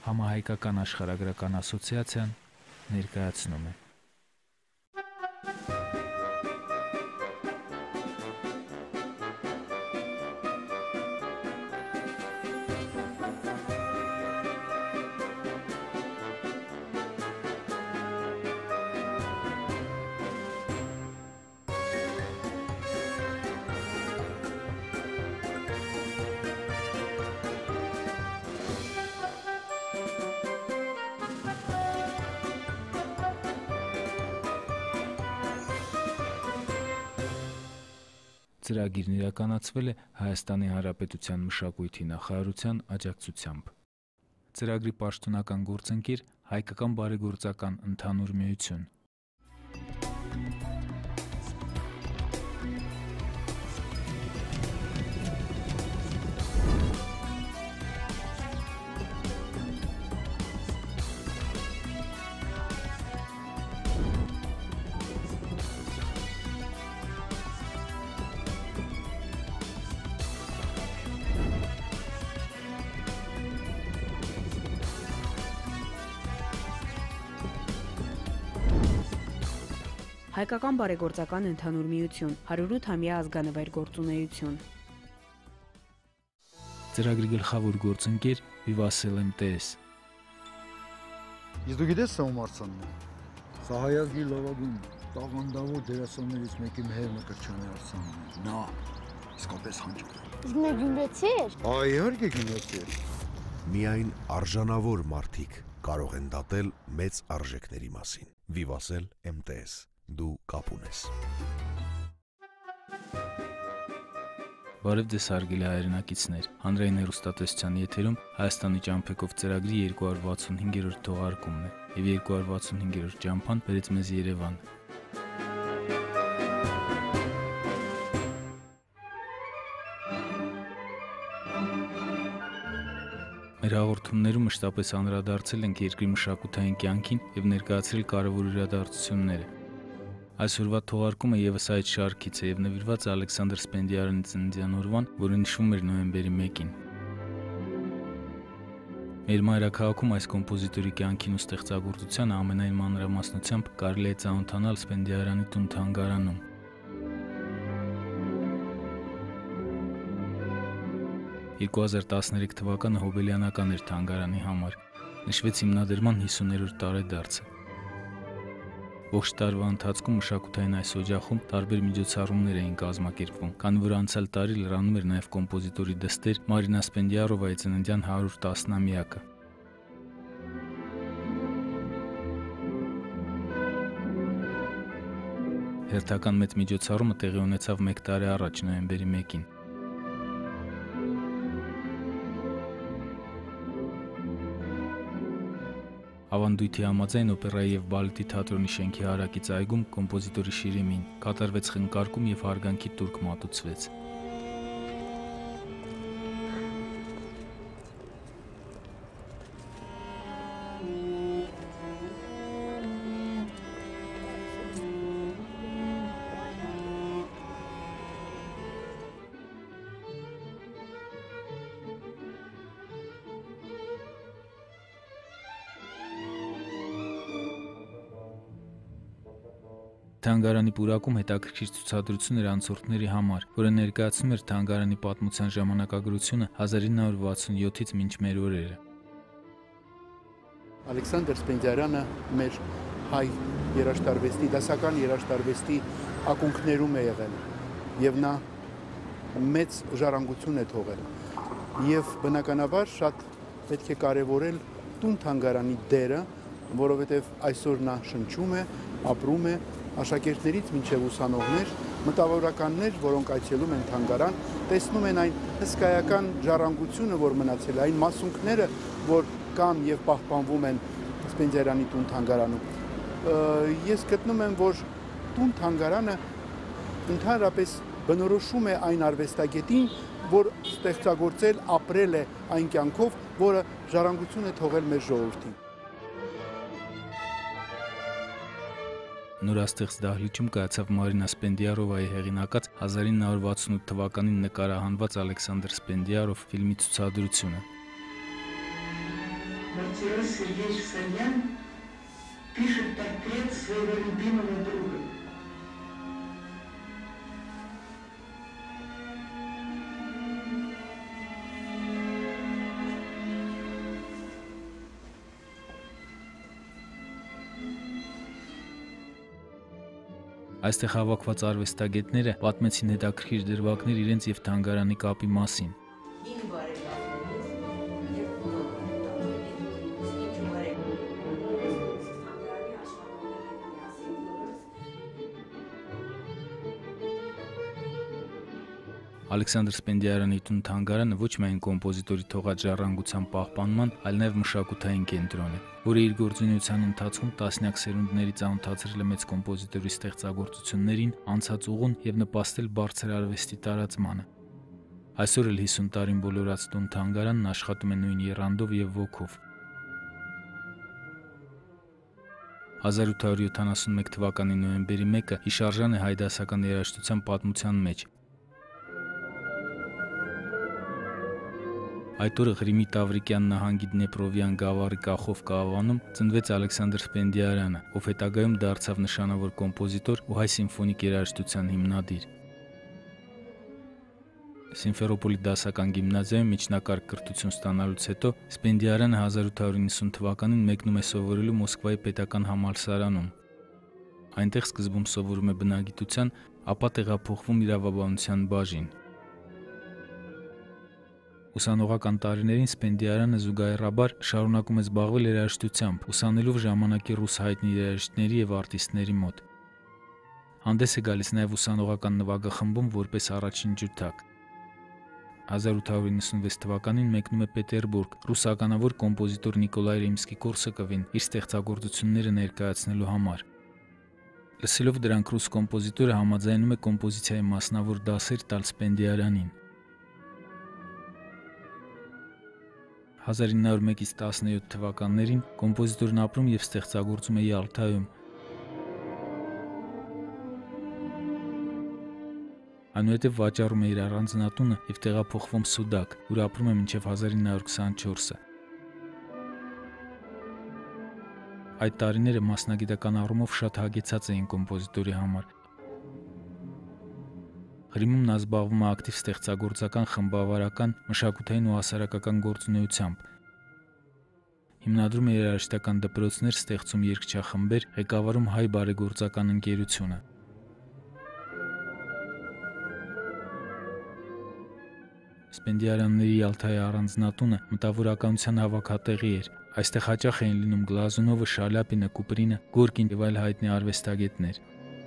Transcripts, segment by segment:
Համահայկական աշխարհագրական ասոցիացիան ներկայացնում է։ Ծրագիրն իրականացվել է Հայաստանի Հանրապետության մշակույթի նախարարության աջակցությամբ։ Ծրագրի պաշտոնական գործընկեր Հայկական բարեգործական ընդհանուր միություն։ Հայկական բարեգործական ընդհանուր միություն, 108-ամյա ազգանվեր գործունեություն։ Ծրագրի գլխավոր գործընկեր Վիվասել MTS։ Ես դու գիտես սա ում արձանն է։ Սա հայազգի լավագույն տաղանդավոր դերասաններից մեկի Մեհեր Մկրտչյանի արձանն է։ Նա իսկապես հանճար է։ Իսկ նա գյումրեցի էր։ Իհարկե գյումրեցի էր։ Միայն արժանավոր մարդիկ կարող են դատել մեծ արժեքների մասին։ Վիվասել MTS։ Դու կապ ունես։ Բարև ձեզ հարգելի հայրենակիցներ, հանրային հեռուստատեսության եթերում Հայաստանի ճամփեքով ծրագրի 265-րդ թողարկումն է, եւ 265-րդ ճամփան բերեց մեզ Երևան։ Մեր հաղորդումներում մշտապես անդրադարձել ենք երկրի մշակութային կյանքին եւ ներկայացրել կարևոր իրադարձությունները։ Այսօրվա թողարկումը եւս այդ շարքից է եւ նվիրված է Ալեքսանդր Սպենդիարյանի ծննդյան օրվան, որը նշվում էր նոյեմբերի 1-ին։ Մեր մայրաքաղաքում այս կոմպոզիտորի կյանքին ու ստեղծագործությանը ամենայն մանրամասնությամբ կարելի է ծանոթանալ Սպենդիարյանի տուն-թանգարանում։ «2013 թվականը հոբելյանական էր թանգարանի համար, նշվեց հիմնադրման 50-րդ տարեդարձը։ Ողջ տարվա ընթացքում մշակութային այս օջախում տարբեր միջոցառումներ էին կազմակերպվում, քանի որ անցյալ տարի լրանում էր նաև կոմպոզիտորի դստեր Մարինա Սպենդիարովայի ծննդյան 110-ամյակը։ Հերթական մեծ միջոցառումը տեղի ունեցավ 1 տարի առաջ նոյեմբերի 1-ին։ Ավանդույթի համաձայն օպերայի եւ բալետի թատրոնի շենքի հարակից այգում կոմպոզիտորի շիրիմին կատարվեց խնկարկում եւ հարգանքի տուրք մատուցվեց։ Թանգարանի պուրակում հետաքրքիր ցուցադրություն էր անցորդների համար, որը ներկայացնում էր թանգարանի պատմության ժամանակագրությունը 1967-ից մինչ մեր օրերը։ Ալեքսանդր Սպենդիարյանը մեր հայ երաժշտարվեստի, դասական երաժշտարվեստի ակունքներում է եղել եւ նա մեծ ժառանգություն է թողել։ Եվ բնականաբար շատ պետք է կարևորել տուն թանգարանի դերը, որովհետեւ այսօր նա շնչում է, ապրում է աշակերտներից մինչև ուսանողներ, մտավորականներ, որոնք այցելում են թանգարան, տեսնում են այն հսկայական ժառանգությունը, որ մնացել է, այն մասունքները, որ կան եւ պահպանվում են Սպենդիարյանի տուն թանգարանում։ Ես գտնում եմ, որ տուն թանգարանը ընդհանրապես բնորոշում է այն արվեստագետին, որ ստեղծագործել, ապրել է այն կյանքով, որը ժառանգություն է թողել մեր ժողովրդին։ Նորաստեղծ դահլիճում կայացավ Մարինա Սպենդիարովայի հեղինակած 1968 թվականին նկարահանված Ալեքսանդր Սպենդիարով ֆիլմի ցուցադրությունը։ Мартирос Сергеевич Сальян пишет портрет своего любимого друга. Այստեղ հավաքված արվեստագետները պատմեցին հետաքրքիր դրվագներ իրենց եւ թանգարանի կապի մասին։ Ալեքսանդր Սպենդիարյանի տուն թանգարանը ոչ միայն կոմպոզիտորի թողած ժառանգության պահպանման, այլ նաև մշակութային կենտրոն է, որը իր գործունեության ընթացքում տասնյակ սերունդների ծանոթացրել է մեծ կոմպոզիտորի ստեղծագործություններին, անցած ուղուն եւ նպաստել բարձր արվեստի տարածմանը։ Այսօր էլ 50 տարին բոլորած տուն թանգարանն աշխատում է նույն եռանդով եւ ոգով։ 1871 թվականի նոյեմբերի 1-ը հիշարժան է հայ դասական երաժշտության պատմության մեջ։ Այդ օրը Ղրիմի Տավրիկյան նահանգի Դնեպրովյան գավառի Կախովկա ավանում ծնվեց Ալեքսանդր Սպենդիարյանը, ով հետագայում դարձավ նշանավոր կոմպոզիտոր ու հայ սիմֆոնիկ երաժշտության հիմնադիր։ Սիմֆերոպոլի դասական գիմնազիայում միջնակարգ կրթություն ստանալուց հետո Սպենդիարյանը 1890 թվականին մեկնում է սովորելու Մոսկվայի պետական համալսարանում։ Այնտեղ սկզբում սովորում է բնագիտության, ապա տեղափոխվում իրավաբանության բաժին։ Ուսանողական տարիներին Սպենդիարյանը զուգահեռաբար շարունակում է զբաղվել երաժշտությամբ, ուսանելով ժամանակի ռուս հայտնի երաժիշտների եւ արտիստների մոտ։ Հանդես է գալիս նաեւ ուսանողական նվագախմբում որպես առաջին ջութակ։ 1896 թվականին մեկնում է Պետերբուրգ ռուսականավոր կոմպոզիտոր Նիկոլայ Ռիմսկի-Կորսակովին իր ստեղծագործությունները ներկայացնելու համար։ Լսելով դրանք ռուս կոմպոզիտորը համաձայնում է կոմպոզիցիայի մասնավոր դասեր տալ Սպենդիարյանին։ 1901-ից 17 թվականներին կոմպոզիտորն ապրում եւ ստեղծագործում է Յալթայում։ Այնուհետև վաճառում է իր առանձնատունը եւ տեղափոխվում Սուդակ, ուր ապրում է մինչև 1924-ը։ Այդ տարիները մասնագիտական առումով շատ հագեցած էին կոմպոզիտորի համար։ Ղրիմում նա զբաղվում է ակտիվ ստեղծագործական, խմբավարական, մշակութային ու հասարակական գործունեությամբ։ Հիմնադրում է երաժշտական դպրոցներ, ստեղծում երգչախմբեր, ղեկավարում հայ բարեգործական ընկերությունը։ Սպենդիարյանների Յալթայի առանձնատունը մտավորականության հավաքատեղի էր։ Այստեղ հաճախ էին լինում Գլազունովը, Շալյապինը, Կուպրինը, Գորկին եւ այլ հայտնի արվեստագետներ։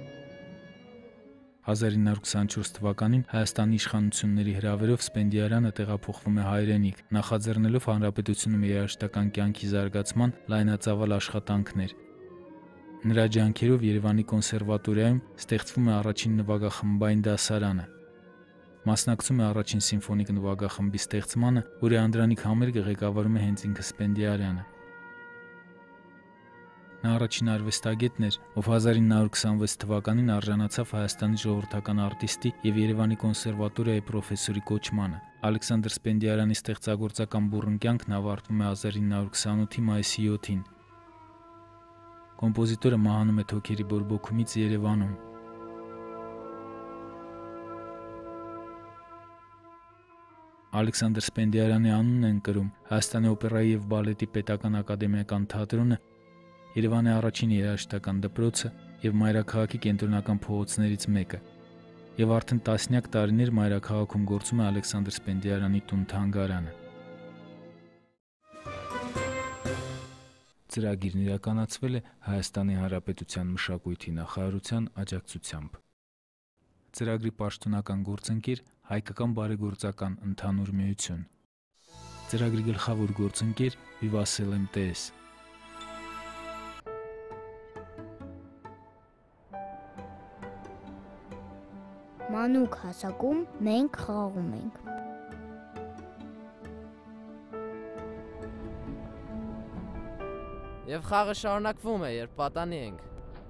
1924 թվականին Հայաստանի իշխանությունների հրավերով Սպենդիարյանը տեղափոխվում է հայրենիք, նախաձեռնելով հանրապետությունում երաժշտական կյանքի զարգացման լայնածավալ աշխատանքներ։ Նրա ջանքերով Երևանի կոնսերվատորիայում ստեղծվում է առաջին նվագախմբային դասարանը։ Մասնակցում է առաջին սիմֆոնիկ նվագախմբի ստեղծմանը, որի անդրանիկ համերգը ղեկավարում է հենց ինքը Սպենդիարյանը։ Նա առաջին արվեստագետն էր, ով 1926 թվականին արժանացավ Հայաստանի ժողովրդական արտիստի եւ Երևանի կոնսերվատորիայի պրոֆեսորի կոչմանը։ Ալեքսանդր Սպենդիարյանի ստեղծագործական բուռն կյանքն ավարտվում է 1928-ի մայիսի 7-ին։ Կոմպոզիտորը մահանում է թոքերի բորբոքումից Երևանում։ Ալեքսանդր Սպենդիարյանի անունն են կրում Հայաստանի օպերայի եւ բալետի պետական ակադեմիական թատրոնը, Երևանի առաջին երաժշտական դպրոցը եւ մայրաքաղաքի կենտրոնական փողոցներից մեկը, եւ արդեն տասնյակ տարիներ մայրաքաղաքում գործում է Ալեքսանդր Սպենդիարյանի տուն թանգարանը։ Ծրագիրն իրականացվել է Հայաստանի Հանրապետության մշակույթի նախարարության աջակցությամբ։ Ծրագրի պաշտոնական գործընկեր Հայկական բարեգործական ընդհանուր միություն։ Ծրագրի գլխավոր գործընկեր Վիվասել MTS։ Մանուկ հասակում մենք խաղում ենք։ Եվ խաղը շարունակվում է, երբ պատանի ենք։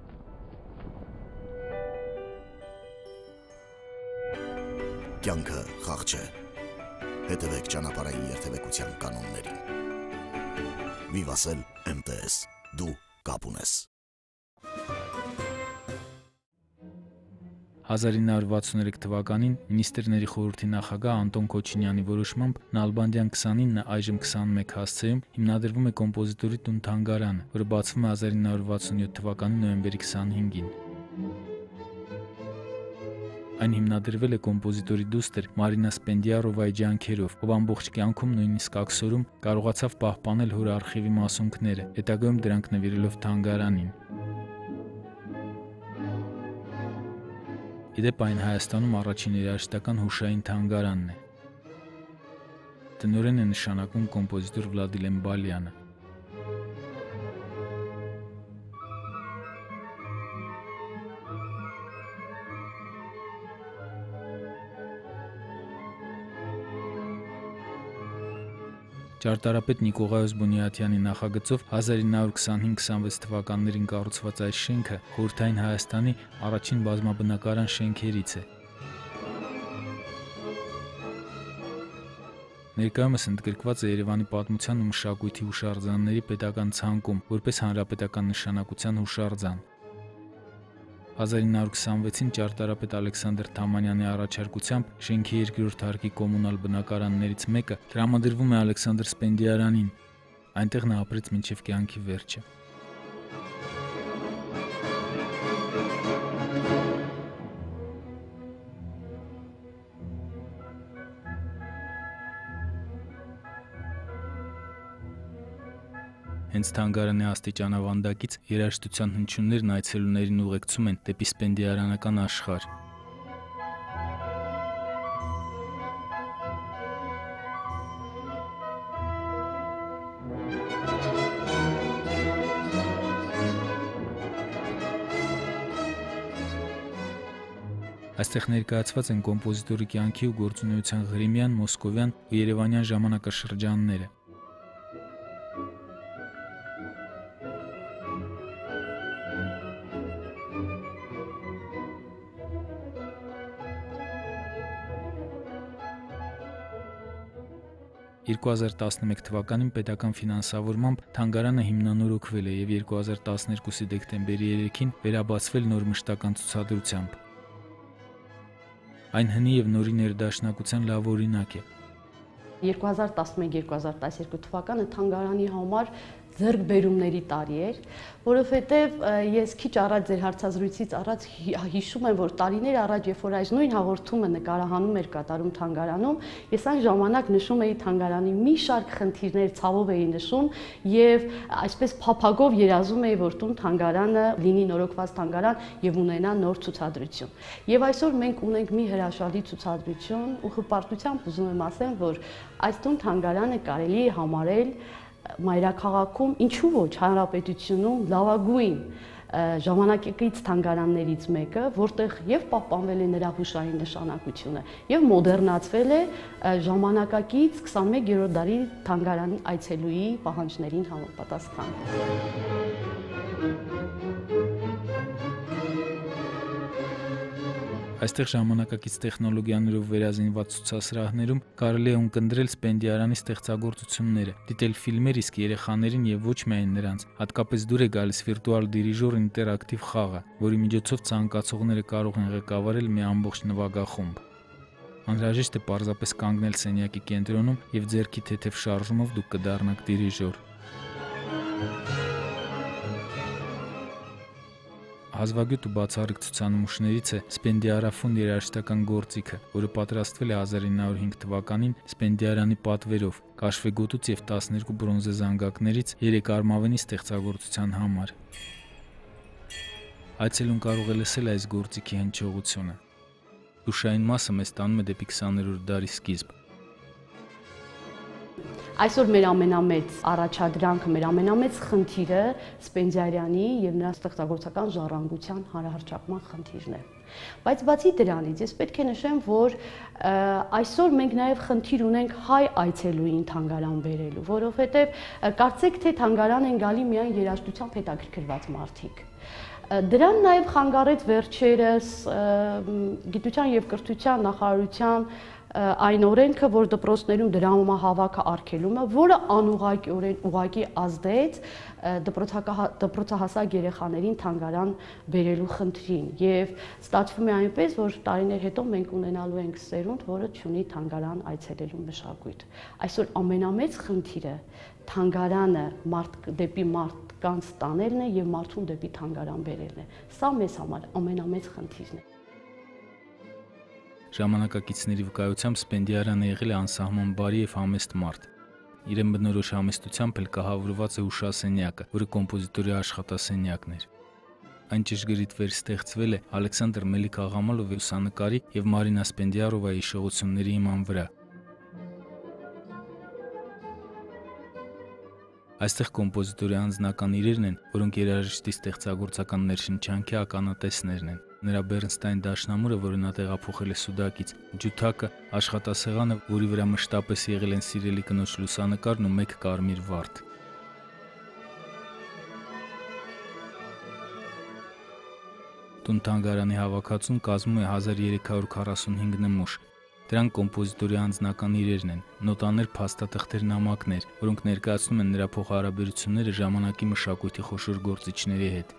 Կյանքը խաղ չէ։ Հետևեք ճանապարհային երթևեկության կանոններին։ Վիվասել MTS, դու կապ ունես։ 1963 թվականին Մինիստրների խորհրդի նախագահ Անտոն Քոչինյանի որոշմամբ Նալբանդյան 29-ը այժմ 21 հասցեում հիմնադրվում է կոմպոզիտորի տուն-թանգարանը, որը բացվում է 1967 թվականի նոյեմբերի 25-ին։ Այն հիմնադրվել է կոմպոզիտորի դուստր Մարինա Սպենդիարովայի ջանքերով, ով ամբողջ կյանքում նույնիսկ աքսորում կարողացավ պահպանել հոր արխիվի մասունքները, հետագայում դրանք նվիրելով թանգարանին։ Իդեպ այն Հայաստանում առաջին երաժշտական հուշային թանգարանն է։ Տնօրեն է նշանակում կոմպոզիտոր Վլադիլեն Բալյանը։ Ճարտարապետ Նիկողայոս Բունյաթյանի նախագծով 1925-26 թվականներին կառուցված այս շենքը խորհրդային Հայաստանի առաջին բազմաբնակարան շենքերից է։ Ներկայումս ընդգրկված է Երևանի պատմության ու մշակույթի հուշարձանների պետական ցանկում, որպես հանրապետական նշանակության հուշարձան։ 1926-ին ճարտարապետ Ալեքսանդր Թամանյանի առաջարկությամբ շենքի երկրորդ հարկի կոմունալ բնակարաններից մեկը տրամադրվում է Ալեքսանդր Սպենդիարանին։ Այնտեղ նա ապրեց մինչև կյանքի վերջը։ Հենց թանգարանի աստիճանավանդակից երաժշտության հնչյուններն այցելուներին ուղեկցում են դեպի սպենդիարանական աշխարհ։ Այստեղ ներկայացված են կոմպոզիտորի կյանքի ու գործունեության Ղրիմյան, Մոսկովյան ու Երևանյան ժամանակաշրջանները։ «2011 թվականին պետական ֆինանսավորմամբ թանգարանը հիմնանորոգվել է և 2012 դեկտեմբերի 3-ին վերաբացվել նոր մշտական ցուցադրությամբ։ Այն հնի և նորի ներդաշնակության լավ օրինակ է։ 2011-2012 թվականը թանգարանի համար ձեռքբերումների տարի էր, որովհետև ես քիչ առաջ ձեր հարցազրույցից առաջ հիշում եմ, որ տարիներ առաջ, երբ որ այս նույն հաղորդումը նկարահանում էր կատարում թանգարանում, ես այն ժամանակ նշում էի թանգարանի մի շարք խնդիրներ, ցավով էի նշում եւ այսպես փափագով երազում էի, որ տուն թանգարանը լինի նորոգված թանգարան եւ ունենա նոր ցուցադրություն։ Եվ այսօր մենք ունենք մի հրաշալի ցուցադրություն ու հպարտությամբ ուզում եմ ասեմ, որ այս տուն թանգարանը կարելի է համարել մայրաքաղաքում, ինչու ոչ, հանրապետությունում լավագույն ժամանակակից թանգարաններից մեկը, որտեղ եւ պահպանվել է նրա հուշային նշանակությունը եւ մոդեռնացվել է ժամանակակից 21-րդ դարի թանգարանի այցելուի պահանջներին համապատասխան։ Այստեղ ժամանակակից տեխնոլոգիաներով վերազինված ցուցասրահներում կարելի է ունկնդրել Սպենդիարանի ստեղծագործությունները, դիտել ֆիլմեր, իսկ երեխաներին եւ ոչ միայն նրանց, հատկապես դուր է գալիս վիրտուալ դիրիժոր ինտերակտիվ խաղը, որի միջոցով ցանկացողները կարող են ղեկավարել մի ամբողջ նվագախումբ։ Անհրաժեշտ է պարզապես կանգնել սենյակի կենտրոնում եւ ձեռքի թեթև շարժումով դուք կդառնաք դիրիժոր։ Հազվագյուտ ու բացառիկ ցուցանմուշներից է Սպենդիարաֆոն երաժշտական գործիքը, որը պատրաստվել է 1905 թվականին Սպենդիարանի պատվերով, կաշվեգոտուց եւ 12 բրոնզե զանգակներից 3 արմավենի ստեղծագործության համար։ Այցելուն կարող է լսել այս գործիքի հնչողությունը։ Հուշային մասը մեզ տանում է դեպի 20-րդ դարի սկիզբ։ Այսօր մեր ամենամեծ առաջադրանքը, մեր ամենամեծ խնդիրը Սպենդիարյանի եւ նրա ստեղծագործական ժառանգության հանրահռչակման խնդիրն է։ Բայց բացի դրանից, ես պետք է նշեմ, որ այսօր մենք նաեւ խնդիր ունենք հայ այցելուին թանգարան բերելու, որովհետեւ կարծեք թե թանգարան են գալի միայն երաժշտությամբ հետաքրքրված մարդիկ։ Դրան նաև խանգարեց վերջերս Գիտության եւ կրթության նախարարության այն օրենքը, որ դպրոցներում դրամահավաքը արգելում է, որը անուղղակիորեն ուղղակի ազդեց դպրոցահասակ երեխաներին թանգարան բերելու խնդրին եւ ստացվում է այնպես, որ տարիներ հետո մենք ունենալու ենք սերունդ, որը ունի թանգարան այցելելու մշակույթ։ Այսօր ամենամեծ խնդիրը թանգարանը դեպի մարդկանց տանելն է եւ մարդուն դեպի թանգարան բերելն է։ Սա մեզ համար ամենամեծ խնդիրն է։ Ժամանակակիցների վկայությամբ Սպենդիարյանը եղել է անսահման բարի եւ համեստ մարդ։ Իրեն բնորոշ համեստությամբ էլ կահավորված է հուշասենյակը, որը կոմպոզիտորի աշխատասենյակն էր։ Այն ճշգրիտ վերստեղծվել է Ալեքսանդր Մելիք-Աղամալովի լուսանկարի եւ Մարինա Սպենդիարովայի հիշողությունների հիման վրա։ Այստեղ կոմպոզիտորի անձնական իրերն են, որոնք երաժշտի ստեղծագործական ներշնչանքի ականատեսներն են։ Նրա Բեռնստայն դաշնամուրը, որը նա տեղափոխել է Սուդակից, ջութակը, աշխատասեղանը, որի վրա մշտապես եղել են սիրելի կնոջ լուսանկարն ու մեկ կարմիր վարդ։ Տուն-թանգարանի հավաքածուն կազմում է 1345 նմուշ։ Դրանք կոմպոզիտորի անձնական իրերն են, նոտաներ, փաստաթղթեր, նամակներ, որոնք ներկայացնում են նրա փոխհարաբերությունները ժամանակի մշակույթի խոշոր գործիչների հետ։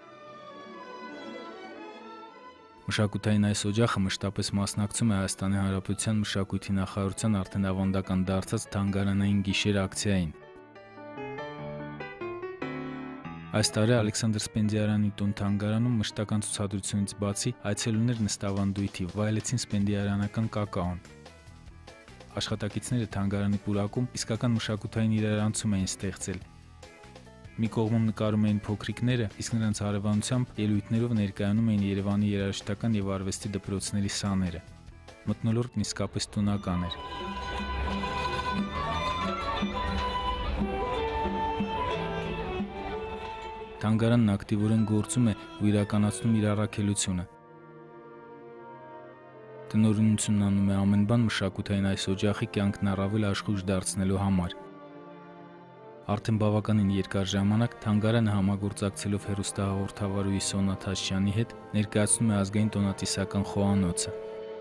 Մշակութային այս օջախը մշտապես մասնակցում է Հայաստանի Հանրապետության մշակույթի նախարարության արդեն ավանդական դարձած թանգարանային գիշեր ակցիային։ Այս տարի Ալեքսանդր Սպենդիարյանի տուն-թանգարանում մշտական ցուցադրությունից բացի այցելուներ նստավանդույթի վայելեցին սպենդիարյանական կակաոն։ Աշխատակիցները թանգարանի պուրակում իսկական մշակութային իրարանցում էին ստեղծել։ Մի կողմում նկարում էին փոքրիկները, իսկ նրանց հարևանությամբ ելույթներով ներկայանում էին Երևանի երաժշտական եւ արվեստի դպրոցների սաները։ Մթնոլորտն իսկապես տոնական էր։ Թանգարանն ակտիվորեն գործում է ու իրականացնում իր առաքելությունը։ Տնօրինությունն անում է ամեն բան մշակութային այս օջախի կյանքն առավել աշխույժ դարձնելու համար։ Արդեն բավականին երկար ժամանակ թանգարանը համագործակցելով հեռուստահաղորդավարուհի Սոնա Թաշյանի հետ ներկայացնում է ազգային տոնատիսական խոհանոցը։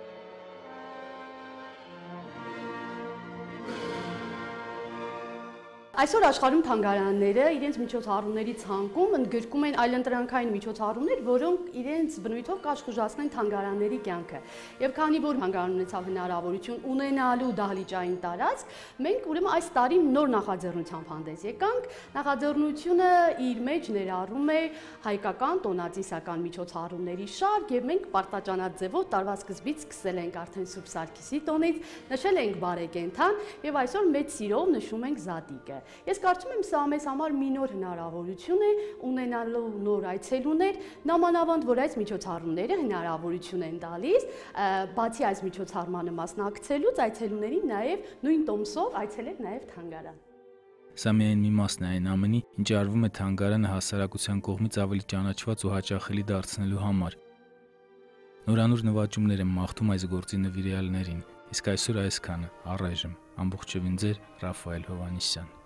Այսօր աշխարհում թանգարանները իրենց միջոցառումների ցանկում ընդգրկում են այլընտրանքային միջոցառումներ, որոնք իրենց բնույթով կաշխուժացնեն թանգարանների կյանքը։ Եվ քանի որ թանգարանը ունեցավ հնարավորություն ունենալու դահլիճային տարածք, մենք ուրեմն այս տարի նոր նախաձեռնությամբ հանդես եկանք։ Նախաձեռնությունը իր մեջ ներառում է հայկական տոնատիսական միջոցառումների շարք, եւ մենք պարտաճանած ձևով տարվա սկզբից սկսել ենք արդեն Սուրբ Սարգիսի տոնից, նշել ենք բարեկենդան եւ այսօր մեծ սիրով նշում ենք Զատիկը։ Ես կարծում եմ սա մեզ համար մի նոր հնարավորություն է ունենալու նոր այցելուներ, նամանավանդ որ այս միջոցառումները հնարավորություն են տալիս բացի այս միջոցառմանը մասնակցելուց այցելուներին նաև նույն տոմսով այցելել նաև թանգարան։ Սա միայն մի մասն է այն ամենի, ինչ արվում է թանգարանը հասարակության կողմից ավելի ճանաչված ու հաճախելի դարձնելու համար։ Նորանոր նվաճումներ են մաղթում այս գործի նվիրյալներին, իսկ այսօր այսքանը, առայժմ, ամբողջովին ձեր Ռաֆայել Հովհաննիսյան։